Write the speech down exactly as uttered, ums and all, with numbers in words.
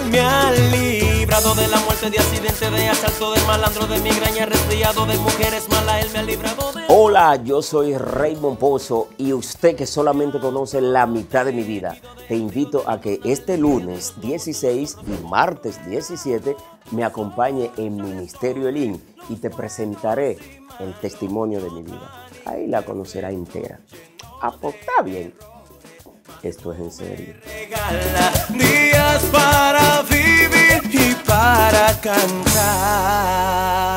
me ha librado de la muerte, de accidente, de asalto, de malandro, de migraña, resfriado, de mujeres malas, él me ha librado de... Hola, yo soy Raymond Pozo y usted que solamente conoce la mitad de mi vida, te invito a que este lunes dieciséis y martes diecisiete me acompañe en Ministerio Elín y te presentaré el testimonio de mi vida. Ahí la conocerá entera. Ah, pues está bien. Esto es en serio. Regala días para vivir y para cantar.